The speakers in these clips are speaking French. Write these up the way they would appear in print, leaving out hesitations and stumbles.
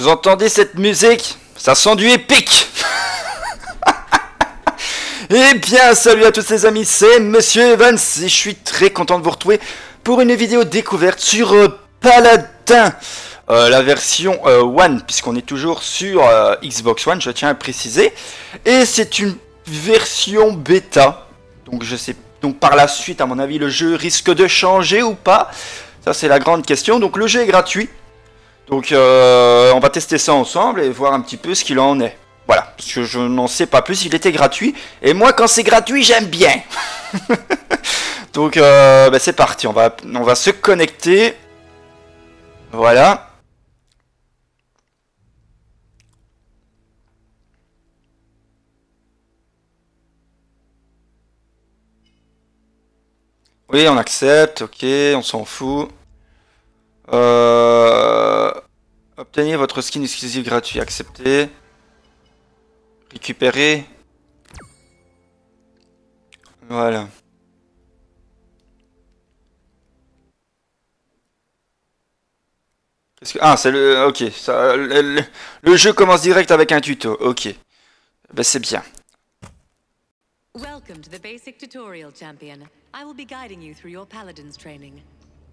Vous entendez cette musique? Ça sent du épique. Eh bien, salut à tous les amis, c'est Monsieur Evans et je suis très content de vous retrouver pour une vidéo découverte sur Paladin, la version One, puisqu'on est toujours sur Xbox One, je tiens à préciser. Et c'est une version bêta, donc je sais, donc par la suite, à mon avis, le jeu risque de changer ou pas. Ça, c'est la grande question. Donc le jeu est gratuit, donc on va tester ça ensemble et voir un petit peu ce qu'il en est. Voilà, parce que je n'en sais pas plus, il était gratuit. Et moi, quand c'est gratuit, j'aime bien. Donc, bah, c'est parti, on va se connecter. Voilà. Oui, on accepte, ok, on s'en fout. Obtenez votre skin exclusif gratuit, accepté. Récupérer. Voilà. Ah, c'est le... Ok, ça, le jeu commence direct avec un tuto, ok. Ben, c'est bien. Welcome to the basic tutorial, champion. I will be guiding you through your paladin's training.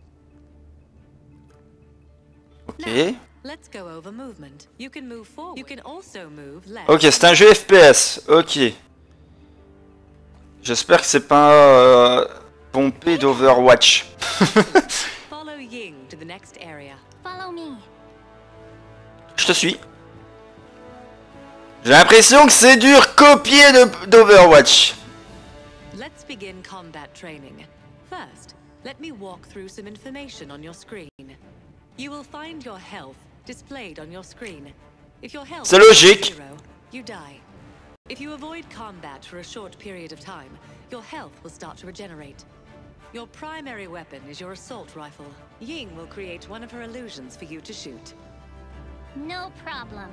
Ok. Now, let's go over movement. You can move forward. You can also move left. Ok, c'est un jeu FPS, ok. J'espère que c'est pas pompé d'Overwatch. Follow Ying to the next area. Follow me. Je te suis. J'ai l'impression que c'est dur copier d'Overwatch. Let's begin combat training. First, let me walk through some information on your screen. You will find your health displayed on your screen. If your health C'est logique. is 0, you die. If you avoid combat for a short period of time, your health will start to regenerate. Your primary weapon is your assault rifle. Ying will create one of her illusions for you to shoot. No problem.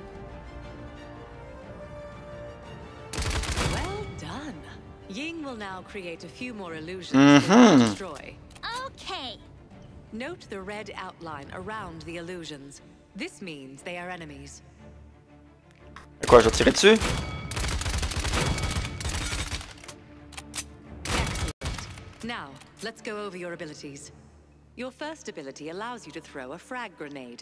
Well done. Ying will now create a few more illusions for you to destroy. Okay. Note the red outline around the illusions. This means they are enemies. Quoi, je dois tirer dessus? Excellent. Now, let's go over your abilities. Your first ability allows you to throw a frag grenade.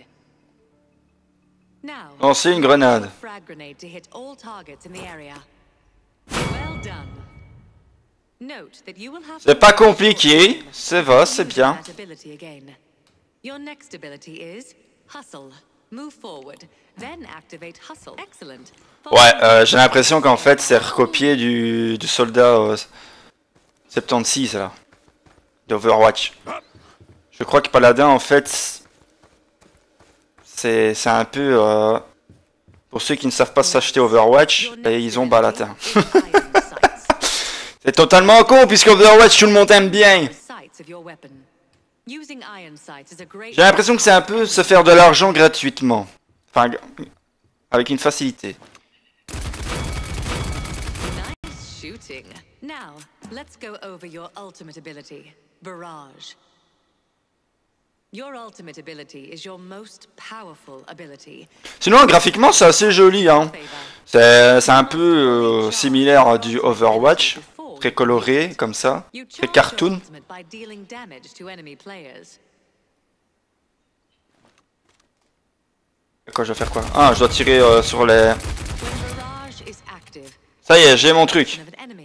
Now, Lancer une grenade. a frag grenade to hit all targets in the area. Well done. Note that you will have C'est pas compliqué, c'est va, c'est bien. that ability again. Your next ability is hustle. Move forward, then activate hustle. Excellent. Ouais, j'ai l'impression qu'en fait c'est recopié du soldat 76 là, d'Overwatch. Je crois que Paladin en fait c'est un peu pour ceux qui ne savent pas s'acheter Overwatch, et ils ont Paladin. C'est totalement con puisque Overwatch tout le monde aime bien. J'ai l'impression que c'est un peu se faire de l'argent gratuitement. Enfin, avec une facilité. Nice shooting. Now, let's go over your ultimate ability, Barrage. Your ultimate ability is your most powerful ability. Sinon, graphiquement, c'est assez joli, hein. C'est un peu similaire à du Overwatch, très coloré, comme ça, très cartoon. Quoi, je dois faire quoi? Ah, je dois tirer sur les... Ça y est, j'ai mon truc.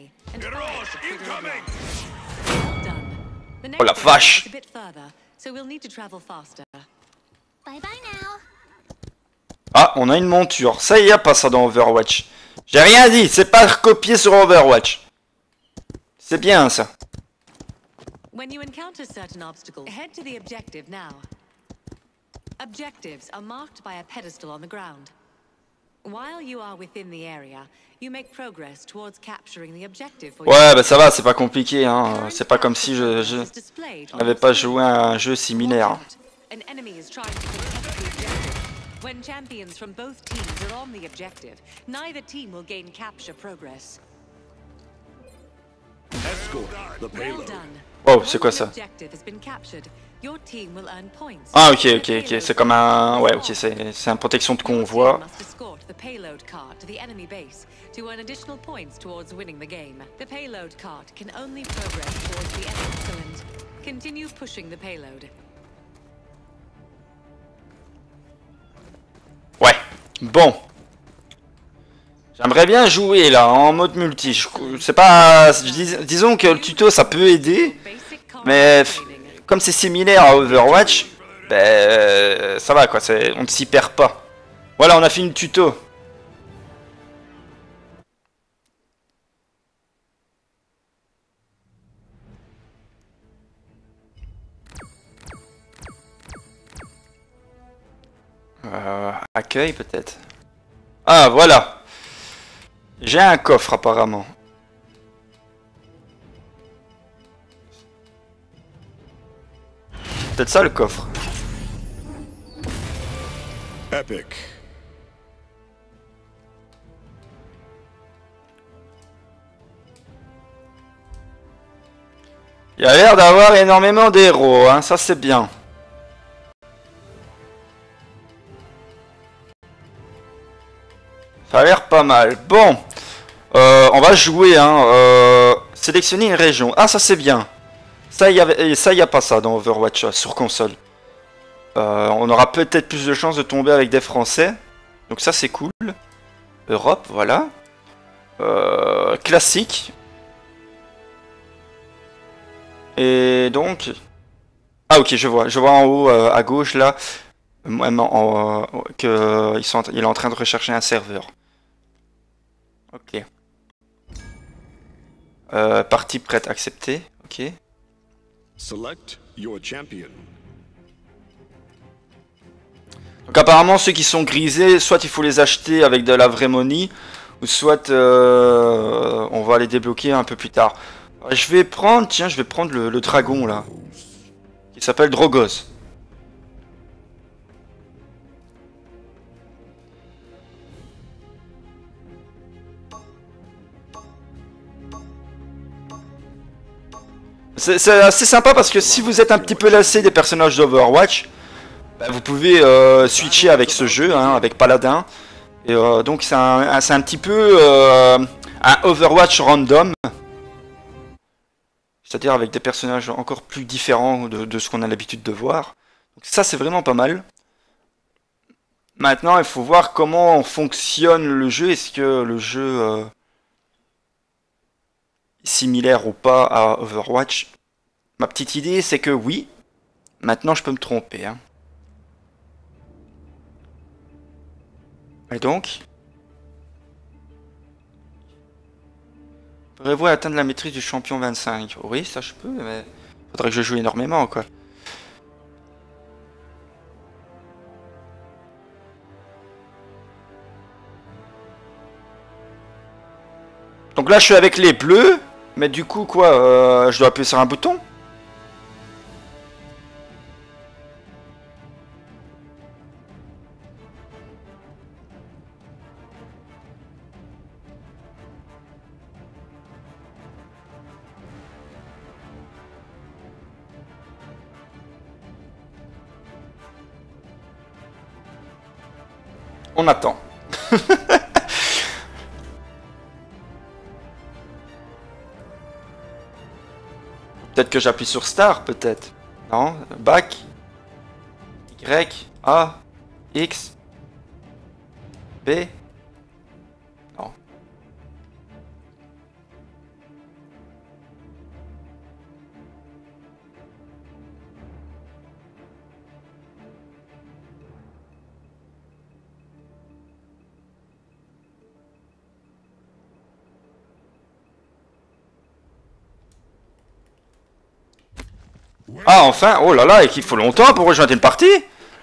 Oh la vache! Bye bye now. Ah, on a une monture. Ça y est, pas ça dans Overwatch. J'ai rien dit, c'est pas recopié sur Overwatch. C'est bien ça. When you encounter certain obstacles, head to the objective now. Objectives are marked by a pedestal on the ground. While you are within the area, you make progress towards capturing the objective for Ouais, bah ça va, c'est pas compliqué, hein. C'est pas comme si je n'avais pas joué à un jeu similaire. An enemy is trying to protect the objective. When champions from both teams are on the objective, neither team will gain capture progress. Escort the Well payload. done. Oh, c'est quoi ça? Ah, ok, ok, ok. C'est comme un... Ouais, ok, c'est une protection de convoi. To earn additional points towards winning the game. The payload cart can only progress towards the end. Excellent. Continue pushing the payload. Ouais, bon. J'aimerais bien jouer là en mode multi. C'est pas, disons que le tuto ça peut aider, mais comme c'est similaire à Overwatch, ben ça va quoi. On ne s'y perd pas. Voilà, on a fait une tuto. Accueil peut-être. Ah voilà. J'ai un coffre apparemment. Peut-être ça le coffre. Epic. Il y a l'air d'avoir énormément d'héros, hein, ça c'est bien. Ça a l'air pas mal. Bon, on va jouer, hein. Sélectionner une région. Ah, ça c'est bien. Ça, y a pas ça dans Overwatch sur console. On aura peut-être plus de chances de tomber avec des Français. Donc ça c'est cool. Europe, voilà. Classique. Et donc... Ah ok, je vois en haut à gauche là qu'il est en train de rechercher un serveur. Ok. Partie prête, acceptée. Ok. Select your champion. Donc apparemment ceux qui sont grisés, soit il faut les acheter avec de la vraie money, ou soit on va les débloquer un peu plus tard. Je vais prendre, tiens, je vais prendre le dragon là, qui s'appelle Drogos. C'est assez sympa parce que si vous êtes un petit peu lassé des personnages d'Overwatch, bah, vous pouvez switcher avec ce jeu, hein, avec Paladin. Et donc c'est un petit peu un Overwatch random. C'est-à-dire avec des personnages encore plus différents de ce qu'on a l'habitude de voir. Donc ça c'est vraiment pas mal. Maintenant il faut voir comment fonctionne le jeu. Est-ce que le jeu est similaire ou pas à Overwatch? Ma petite idée c'est que oui. Maintenant je peux me tromper. Hein. Et donc pourrez-vous atteindre la maîtrise du champion 25? Oui, ça je peux, mais faudrait que je joue énormément, quoi. Donc là, je suis avec les bleus, mais du coup, quoi, je dois appuyer sur un bouton? On attend. Peut-être que j'appuie sur Star, peut-être. Non, back. Y, A, X, B. Non. Ah enfin, oh là là, et qu'il faut longtemps pour rejoindre une partie.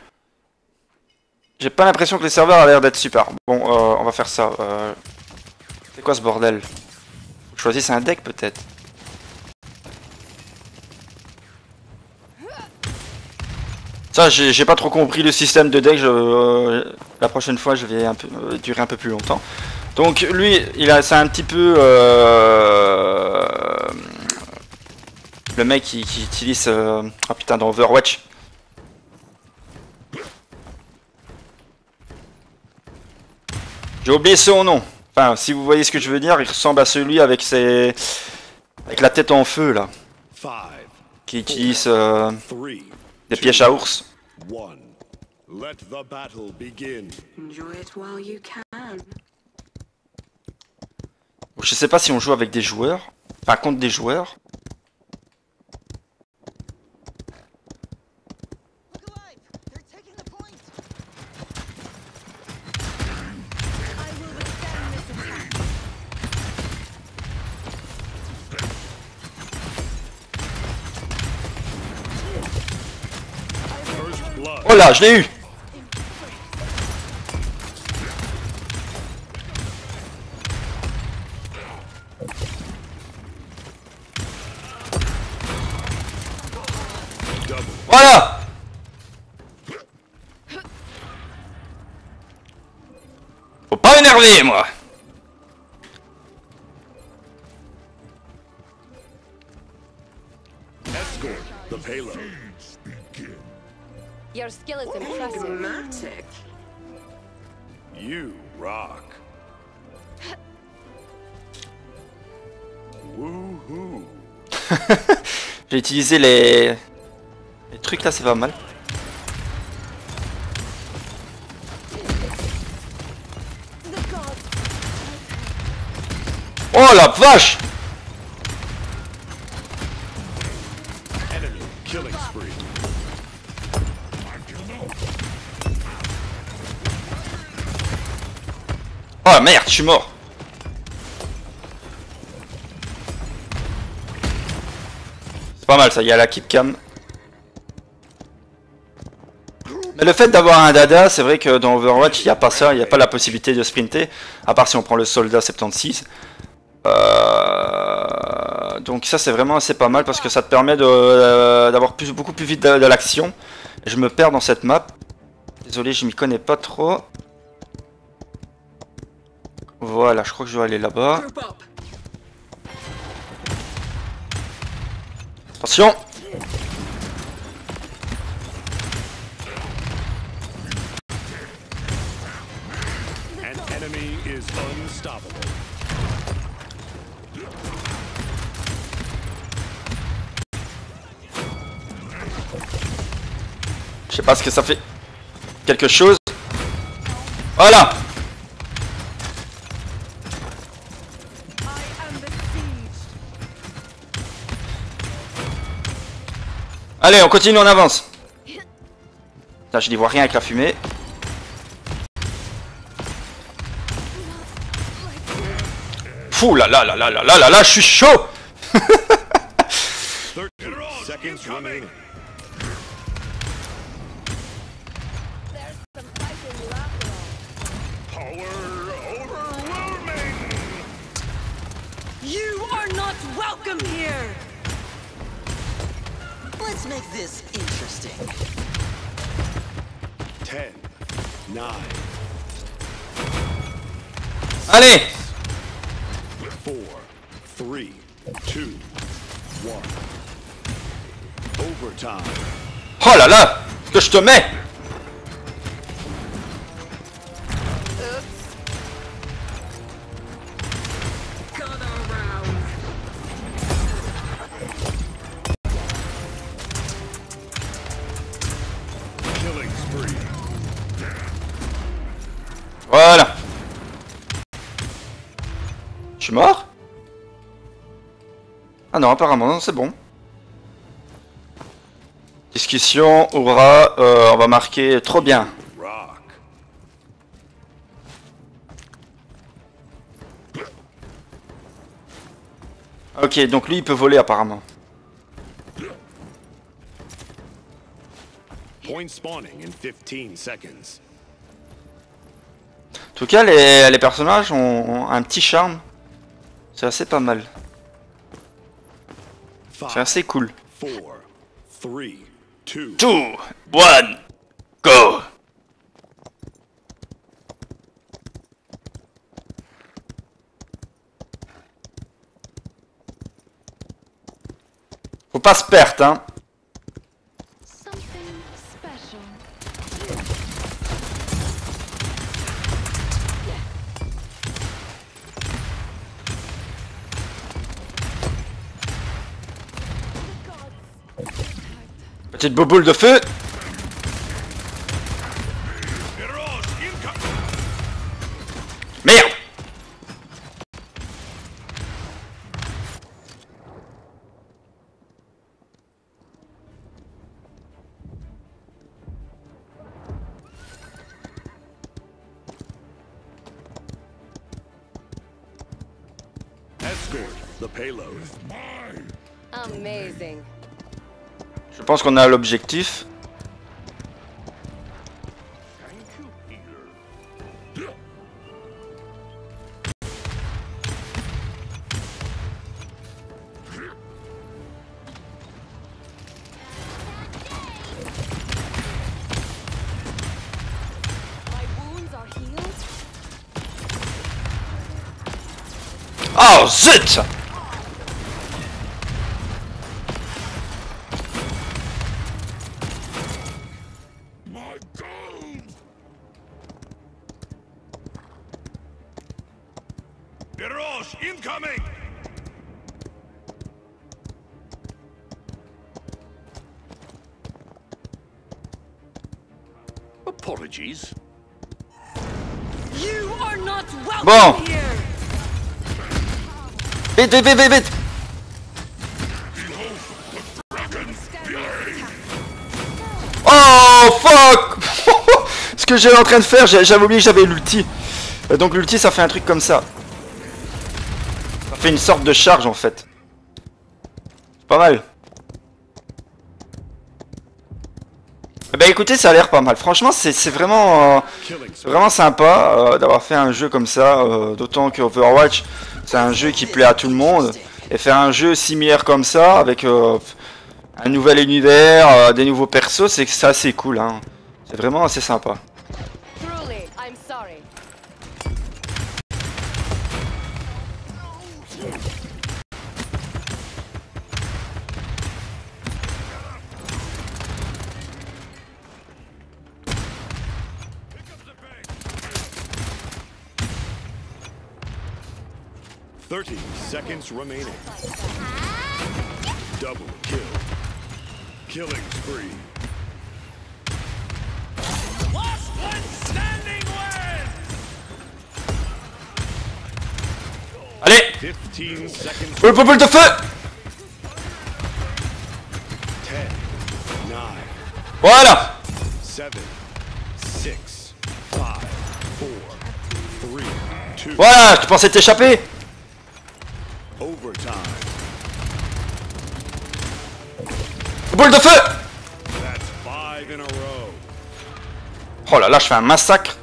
J'ai pas l'impression que les serveurs a l'air d'être super. Bon, on va faire ça. C'est quoi ce bordel? Faut que je choisisse un deck peut-être. Ça, j'ai pas trop compris le système de deck. La prochaine fois, je vais durer un peu plus longtemps. Donc lui, c'est un petit peu... Le mec qui utilise... Ah putain, dans Overwatch. J'ai oublié son nom. Enfin, si vous voyez ce que je veux dire, il ressemble à celui avec ses... Avec la tête en feu, là. 5, Qui utilise 3, des pièges à ours. 1. Let the battle begin. Enjoy it while you can. Je sais pas si on joue avec des joueurs. Enfin, contre des joueurs. First blood. Oh là, je l'ai eu! Double. Voilà! Faut pas m'énerver, moi! Escort the payload. Your skill is impressive. Dramatic. You rock. Woohoo. J'ai utilisé les trucs là, c'est pas mal. Oh la vache! Enemy killing spree. Oh merde, je suis mort! C'est pas mal ça, il y a la kick cam. Mais le fait d'avoir un dada, c'est vrai que dans Overwatch, il n'y a pas ça, il n'y a pas la possibilité de sprinter, à part si on prend le soldat 76. Donc ça c'est vraiment assez pas mal parce que ça te permet d'avoir beaucoup plus vite de l'action. Et je me perds dans cette map. Désolé, je m'y connais pas trop. Voilà, je crois que je dois aller là-bas. Group up. Attention! An enemy is unstoppable. Je sais pas ce que ça fait. Quelque chose. Voilà! Allez, on continue, on avance. Là, je n'y vois rien avec la fumée. Fou là là là là là là là là, je suis chaud! 30 seconds remaining. Power overwhelming. You are not welcome here. Let's make this interesting. 10, 9, Allez! 4, 3, 2, 1. Overtime. Oh là là! Ce que je te mets! Gather around. Killing spree. Voilà. Je suis mort? Ah non, apparemment, non, c'est bon. Discussion, aura, on va marquer trop bien. Rock. Ok, donc lui il peut voler apparemment. Point spawning in 15 seconds. En tout cas, les personnages ont un petit charme. C'est assez pas mal. C'est 5, assez cool. 4, 3, 2. 2, 1, go! Faut pas se perdre, hein. Something special. Petite bouboule de feu. Merde. Escort the payload. Amazing. Je pense qu'on a l'objectif. My wounds are healed. Oh zut! Mirage incoming! Apologies. You are not welcome Bon. here. Vite, vite, vite, vite, vite! Oh fuck! Ce que j'étais en train de faire, j'avais oublié que j'avais l'ulti. Donc l'ulti ça fait un truc comme ça. Ça fait une sorte de charge en fait. C'est pas mal. Eh ben écoutez, ça a l'air pas mal. Franchement, c'est vraiment, vraiment sympa d'avoir fait un jeu comme ça. D'autant que Overwatch, c'est un jeu qui plaît à tout le monde. Et faire un jeu similaire comme ça, avec un nouvel univers, des nouveaux persos, c'est assez cool. Hein. C'est vraiment assez sympa. Truly, I'm sorry. Thirty seconds remaining. Double kill. Killing spree. Last one standing wins! Allez! 15 seconds. Boule de feu! 10, 9, Voilà! 7, 6, 5, 4, 3, 2, Voilà, tu pensais t'échapper? overtime. Boule de feu! That's 5 in a row. Oh là là, je fais un massacre.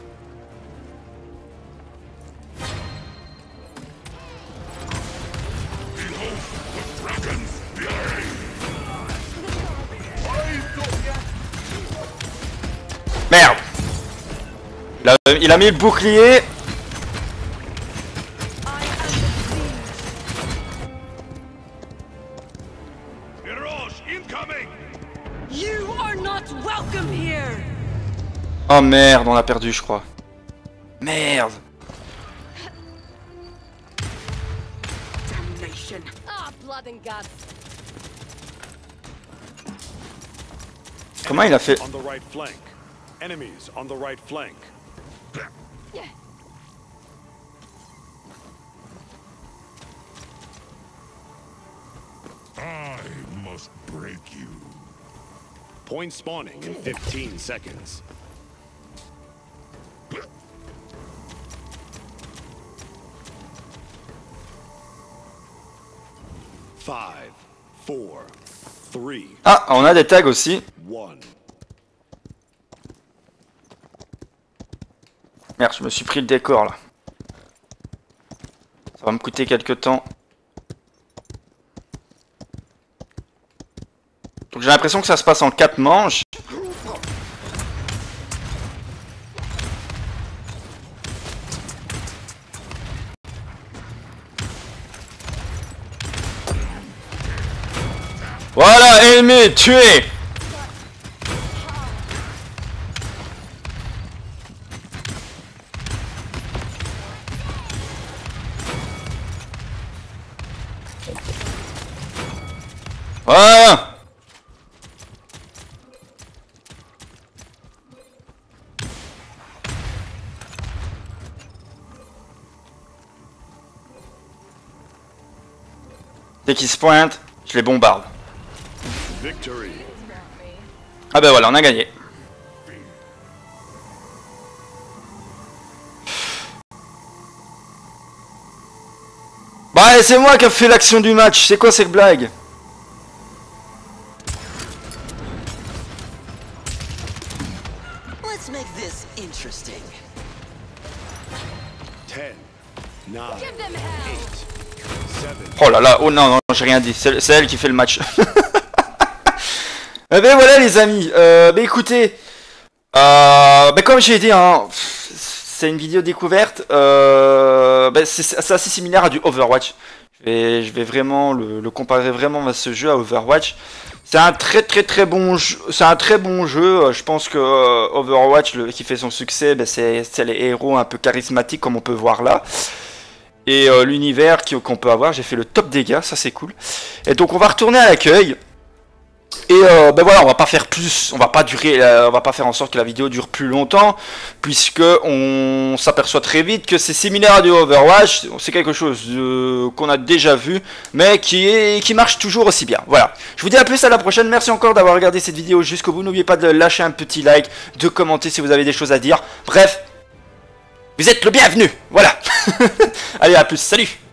Merde. Il a mis le bouclier. Mirage incoming! You are not welcome here. Oh merde, on a perdu, je crois. Merde. Damnation. Ah, blood and guts. Comment il a fait? On the right flank. Enemies on the right flank. I must break you. Point spawning in 15 seconds. Five, four, three, Ah, on a des tags aussi. 1. Merde, je me suis pris le décor là. Ça va me coûter quelques temps. Donc j'ai l'impression que ça se passe en 4 manches. Voilà, ennemi, tué. Voilà. Dès qu'ils se pointent, je les bombarde. Victory. Ah ben voilà, on a gagné. Bah c'est moi qui a fait l'action du match, c'est quoi cette blague? Let's make this interesting. 10, 9, Give them hell. 7. Oh là là, oh non, non, j'ai rien dit, c'est elle qui fait le match. Eh ben voilà les amis, ben écoutez, ben comme j'ai dit, hein, c'est une vidéo découverte, ben c'est assez similaire à du Overwatch. Je vais vraiment le comparer vraiment à ce jeu, à Overwatch. C'est un très bon jeu, c'est un très bon jeu. Je pense que Overwatch qui fait son succès, ben, c'est les héros un peu charismatiques comme on peut voir là. Et l'univers qu'on peut avoir, j'ai fait le top dégâts, ça c'est cool. Et donc on va retourner à l'accueil. Et ben voilà, on va pas faire plus, on va pas faire en sorte que la vidéo dure plus longtemps, puisque on s'aperçoit très vite que c'est similaire à du Overwatch, c'est quelque chose qu'on a déjà vu, mais qui marche toujours aussi bien. Voilà, je vous dis à plus, à la prochaine, merci encore d'avoir regardé cette vidéo jusqu'au bout, n'oubliez pas de lâcher un petit like, de commenter si vous avez des choses à dire, bref, vous êtes le bienvenu, voilà. Allez, à plus, salut.